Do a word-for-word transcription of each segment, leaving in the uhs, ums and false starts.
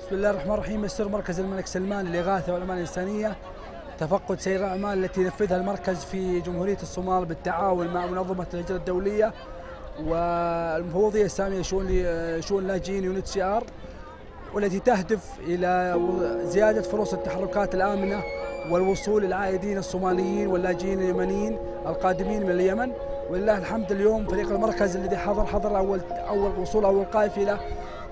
بسم الله الرحمن الرحيم. يسر مركز الملك سلمان للإغاثة والأعمال الإنسانية تفقد سير الأعمال التي ينفذها المركز في جمهورية الصومال بالتعاون مع منظمة الهجرة الدولية والمفوضية السامية شؤون شؤون اللاجئين يونت سي آر، والتي تهدف إلى زيادة فرص التحركات الآمنة والوصول للعائدين الصوماليين واللاجئين اليمنيين القادمين من اليمن. ولله الحمد اليوم فريق المركز الذي حضر حضر أول أول وصول أول قافلة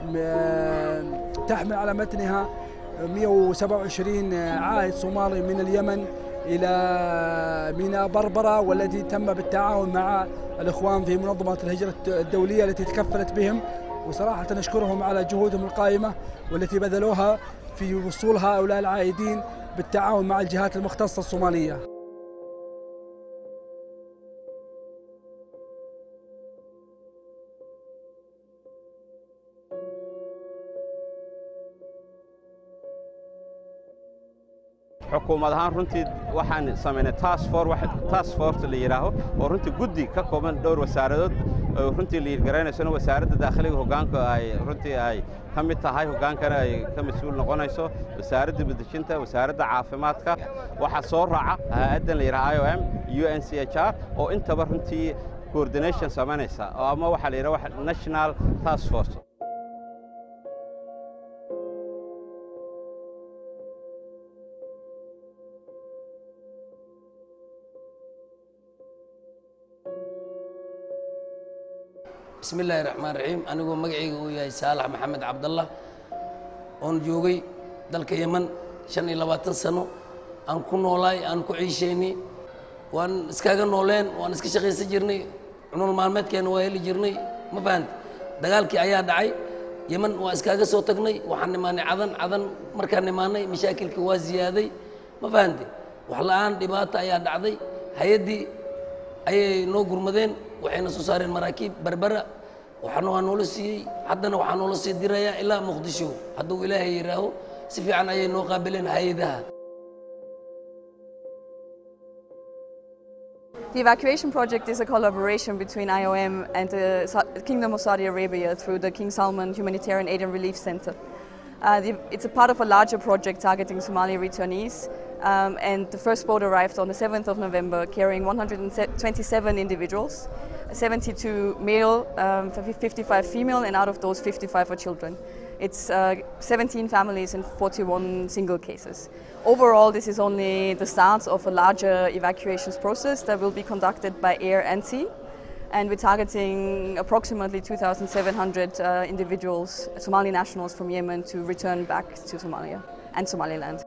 تحمل على متنها مئة وسبعة وعشرين عائد صومالي من اليمن إلى ميناء بربرة، والذي تم بالتعاون مع الإخوان في منظمة الهجرة الدولية التي تكفلت بهم، وصراحة نشكرهم على جهودهم القائمة والتي بذلوها في وصول هؤلاء العائدين بالتعاون مع الجهات المختصة الصومالية. xukuumad ahaan runtii waxaan sameynay task force wax task force la yiraahdo oo runtii guddi ka kooban dhowr wasaaradood oo runtii la yirgaraynayso wasaaradda dakhliga hoggaanka ay runtii ay ka mid tahay hoggaankana ay ka mas'uul noqonayso wasaaradda badashinta wasaaradda caafimaadka waxa soo raaca hay'adda la yiraahdo I O M U N C H R oo intaba runtii coordination sameynaysa ama waxa la yiraahdo national task force. بسم الله الرحمن الرحيم. أنا أقول مقعي ويا صالح محمد عبد الله أون جوجي دلك يمن شن إلى باتن سنة أن كنا ولاي أن كعيشيني وأن سكاجن نولين وأن سكشخي سجرني عنون المعلومات كانوا وهلي جرني ما فهمت دجال كي عيا دعي يمن واسكاجا صوتقني وحن ماني عذن عذن مركان ماني مشاكل كوازيادي ما فهمت وحلان دبات عيا دعدي هيدي أي نو قرمدين وحين سوسار المراكب بربرة وحنو هنولسي حدنا وحنولسي درايا إلى مقدشو هدو إلهي يراهو سفي عن أي نو قابلين هيدها. The evacuation project is a collaboration between I O M and the Kingdom of Saudi Arabia through the King Salman Humanitarian Aid and Relief Center. Uh, the, it's a part of a larger project targeting Somali returnees, um, and the first boat arrived on the seventh of November carrying one hundred twenty-seven individuals, seventy-two male, um, fifty-five female, and out of those fifty-five are children. It's uh, seventeen families and forty-one single cases. Overall, this is only the start of a larger evacuations process that will be conducted by air and sea. And we're targeting approximately two thousand seven hundred uh, individuals, Somali nationals from Yemen, to return back to Somalia and Somaliland.